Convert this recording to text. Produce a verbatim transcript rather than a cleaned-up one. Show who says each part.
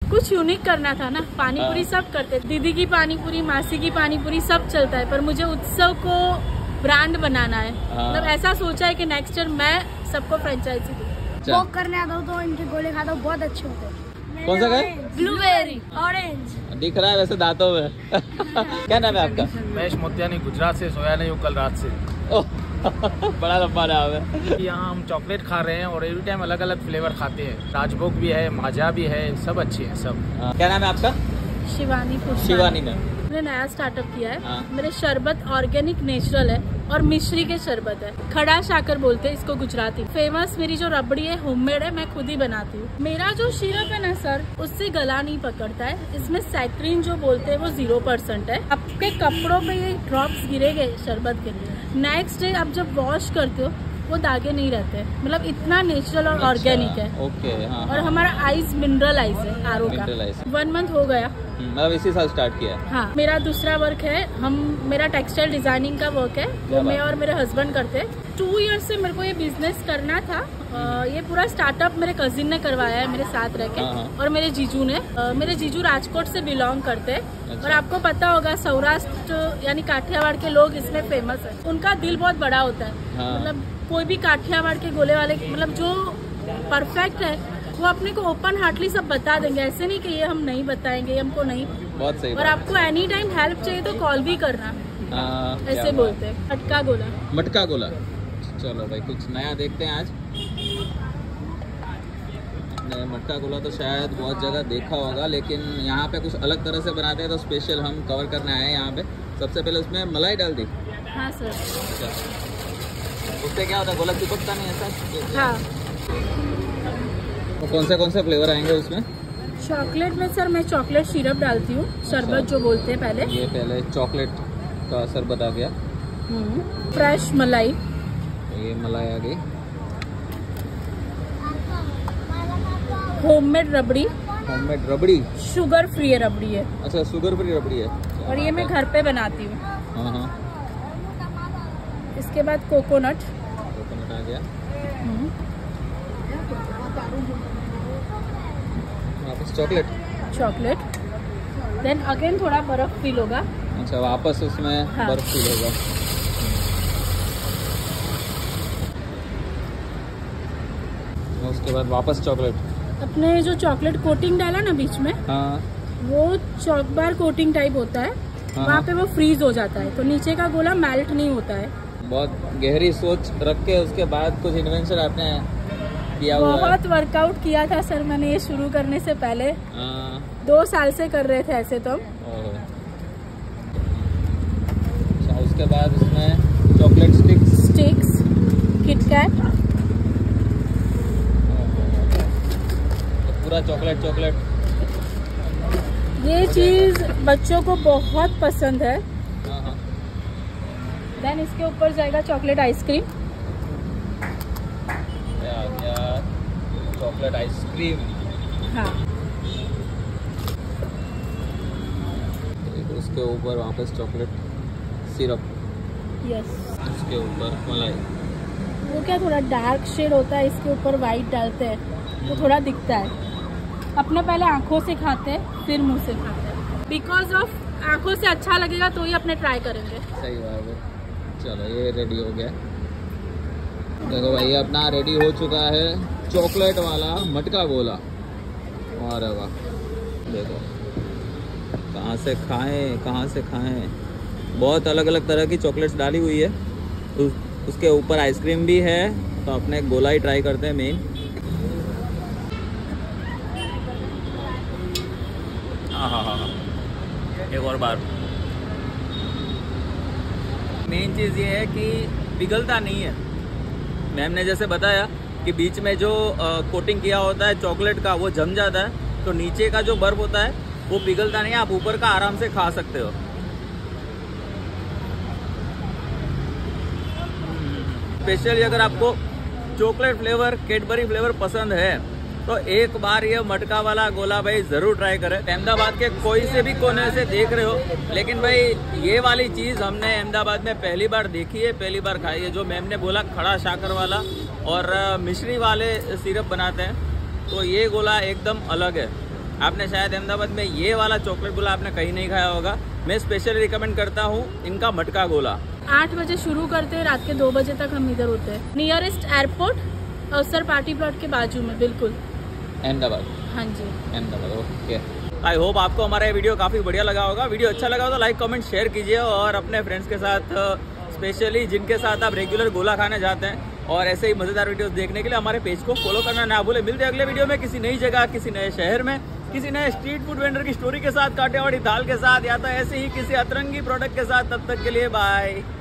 Speaker 1: कुछ यूनिक करना था ना। पानी पूरी सब करते, दीदी की पानी पूरी, मासी की पानी पूरी सब चलता है, पर मुझे उत्सव को ब्रांड बनाना है। मतलब ऐसा सोचा है कि नेक्स्ट ईयर मैं सबको फ्रेंचाइजी दूँ।
Speaker 2: वॉक करने आता हूँ तो इनके गोले खाता हूँ, बहुत अच्छे होते हैं।
Speaker 3: कौन सा गए?
Speaker 2: ब्लूबेरी, ऑरेंज
Speaker 3: दिख रहा है वैसे दांतों में। क्या नाम है आपका?
Speaker 4: महेश मोतियानी, गुजरात से, सोया नहीं हूँ कल रात से।
Speaker 3: बड़ा लंबा नाम है।
Speaker 4: यहाँ हम चॉकलेट खा रहे हैं और एवरी टाइम अलग अलग फ्लेवर खाते हैं। राजभोग भी है, माजा भी है, सब अच्छे हैं सब।
Speaker 3: क्या नाम है आपका?
Speaker 1: शिवानी।
Speaker 3: शिवानी मैम।
Speaker 1: मैंने नया स्टार्टअप किया है।
Speaker 3: हाँ।
Speaker 1: मेरे शरबत ऑर्गेनिक नेचुरल है और मिश्री के शरबत है। खड़ा शाकर बोलते हैं इसको गुजराती। फेमस मेरी जो रबड़ी है होममेड है, मैं खुद ही बनाती हूँ। मेरा जो सिरप है ना सर, उससे गला नहीं पकड़ता है। इसमें सैक्रिन जो बोलते हैं वो जीरो परसेंट है। आपके कपड़ों पे ये ड्रॉप्स गिरेंगे शरबत के लिए, नेक्स्ट डे आप जब वॉश करते हो वो दागे नहीं रहते। मतलब इतना नेचुरल और ऑर्गेनिक है।
Speaker 3: ओके, हाँ,
Speaker 1: और हमारा आइस मिनरल आइस है आरो का। वन मंथ हो गया,
Speaker 3: मतलब इसी साल स्टार्ट किया है।
Speaker 1: हाँ, मेरा दूसरा वर्क है, हम मेरा टेक्सटाइल डिजाइनिंग का वर्क है, वो मैं और मेरे हस्बैंड करते हैं। टू इयर्स से मेरे को ये बिजनेस करना था। आ, ये पूरा स्टार्टअप मेरे कजिन ने करवाया है मेरे साथ रह के, और मेरे जीजू ने। आ, मेरे जीजू राजकोट से बिलोंग करते हैं। अच्छा। और आपको पता होगा सौराष्ट्र यानी काठियावाड़ के लोग इसमें फेमस है। उनका दिल बहुत बड़ा होता है। हाँ। मतलब कोई भी काठियावाड़ के गोले वाले, मतलब जो परफेक्ट है वो अपने को ओपन हार्टली सब बता देंगे। ऐसे नहीं कि ये हम नहीं बताएंगे, ये हमको नहीं।
Speaker 3: बहुत सही।
Speaker 1: और आपको एनी टाइम हेल्प चाहिए तो कॉल भी करना।
Speaker 3: आ,
Speaker 1: ऐसे बोलते हैं। मटका गोला।
Speaker 3: मटका गोला। चलो भाई, कुछ नया देखते हैं आज। मटका गोला तो शायद बहुत जगह देखा होगा, लेकिन यहाँ पे कुछ अलग तरह से बनाते हैं, तो स्पेशल हम कवर करने आए हैं यहाँ पे। सबसे पहले उसमें मलाई डाल दी।
Speaker 1: हाँ सर।
Speaker 3: उससे क्या होता है, गोला चिपकता नहीं ऐसा?
Speaker 1: हाँ।
Speaker 3: तो कौन से कौन से फ्लेवर आएंगे उसमें?
Speaker 1: चॉकलेट में सर मैं चॉकलेट सिरप डालती हूँ, शरबत जो बोलते हैं पहले।
Speaker 3: ये पहले चॉकलेट का शरबत आ गया।
Speaker 1: फ्रेश मलाई।
Speaker 3: ये मलाई आ गई।
Speaker 1: Homemade rabri.
Speaker 3: Homemade rabri,
Speaker 1: sugar free rabri है।
Speaker 3: अच्छा, शुगर फ्री रबड़ी है।
Speaker 1: और ये मैं घर पे बनाती हूँ।
Speaker 3: हाँ हाँ।
Speaker 1: इसके बाद कोकोनट।
Speaker 3: कोकोनट आ गया। वापस चॉकलेट। चॉकलेट।
Speaker 1: देन अगेन थोड़ा बर्फ फील होगा।
Speaker 3: अच्छा, वापस उसमें हाँ। बर्फ फील होगा। उसके बाद वापस चॉकलेट।
Speaker 1: अपने जो चॉकलेट कोटिंग डाला ना बीच में, हाँ। वो चॉक बार कोटिंग टाइप होता है। हाँ। वहाँ पे वो फ्रीज हो जाता है, तो नीचे का गोला मेल्ट नहीं होता है।
Speaker 3: बहुत गहरी सोच रख के उसके बाद कुछ इन्वेंशन आपने किया हुआ है।
Speaker 1: बहुत वर्कआउट किया था सर मैंने ये शुरू करने से पहले। हाँ। दो साल से कर रहे थे ऐसे तो।
Speaker 3: अच्छा, उसके बाद उसमें चॉकलेट स्टिक्स।
Speaker 1: स्टिक्स, किटकैट,
Speaker 3: पूरा चॉकलेट चॉकलेट।
Speaker 1: ये चीज बच्चों को बहुत पसंद है। देन इसके ऊपर जाएगा चॉकलेट आइसक्रीम।
Speaker 3: Chocolate ice cream.
Speaker 1: हाँ।
Speaker 3: उसके ऊपर वापस चॉकलेट सिरप।
Speaker 1: यस।
Speaker 3: उसके ऊपर मलाई।
Speaker 1: वो क्या थोड़ा डार्क शेड होता है, इसके ऊपर वाइट डालते हैं तो थोड़ा दिखता है। अपने पहले आंखों से खाते हैं, फिर मुंह से खाते हैं। बिकॉज ऑफ आंखों से अच्छा लगेगा तो ही अपने ट्राई करेंगे।
Speaker 3: सही बात है। चलो, ये रेडी हो गया। देखो भाई, अपना रेडी हो चुका है चॉकलेट वाला मटका गोला। अरे वाह, देखो कहाँ से खाएं कहाँ से खाएं। बहुत अलग अलग तरह की चॉकलेट्स डाली हुई है। उस, उसके ऊपर आइसक्रीम भी है, तो अपने गोला ही ट्राई करते हैं मेन। हाँ हाँ हाँ, एक और बार। मेन चीज़ ये है कि पिघलता नहीं है। मैम ने जैसे बताया कि बीच में जो कोटिंग किया होता है चॉकलेट का वो जम जाता है, तो नीचे का जो बर्फ होता है वो पिघलता नहीं है। आप ऊपर का आराम से खा सकते हो। स्पेशली अगर आपको चॉकलेट फ्लेवर, कैडबरी फ्लेवर पसंद है तो एक बार ये मटका वाला गोला भाई जरूर ट्राई करें। अहमदाबाद के कोई से भी कोने से देख रहे हो, लेकिन भाई ये वाली चीज़ हमने अहमदाबाद में पहली बार देखी है, पहली बार खाई है। जो मैम ने बोला खड़ा शाकर वाला और मिश्री वाले सिरप बनाते हैं, तो ये गोला एकदम अलग है। आपने शायद अहमदाबाद में ये वाला चॉकलेट गोला आपने कहीं नहीं खाया होगा। मैं स्पेशली रिकमेंड करता हूँ इनका मटका गोला।
Speaker 1: आठ बजे शुरू करते हैं, रात के दो बजे तक हम इधर होते हैं। Nearest airport Avsar party plot के बाजू में, बिल्कुल
Speaker 3: अहमदाबाद।
Speaker 1: हाँ जी,
Speaker 3: अहमदाबाद। ओके, आई होप आपको हमारा ये वीडियो काफ़ी बढ़िया लगा होगा। वीडियो अच्छा लगा हो तो लाइक कमेंट शेयर कीजिए और अपने फ्रेंड्स के साथ, स्पेशली जिनके साथ आप रेगुलर गोला खाने जाते हैं, और ऐसे ही मज़ेदार वीडियोस देखने के लिए हमारे पेज को फॉलो करना ना भूलें। मिलते हैं अगले वीडियो में किसी नई जगह, किसी नए शहर में, किसी नए स्ट्रीट फूड वेंडर की स्टोरी के साथ, काटेवाड़ी दाल के साथ, या तो ऐसे ही किसी अतरंगी प्रोडक्ट के साथ। तब तक के लिए बाय।